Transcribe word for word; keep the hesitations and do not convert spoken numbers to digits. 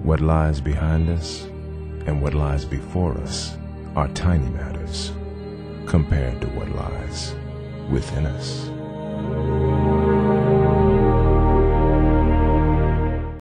What lies behind us and what lies before us are tiny matters compared to what lies within us.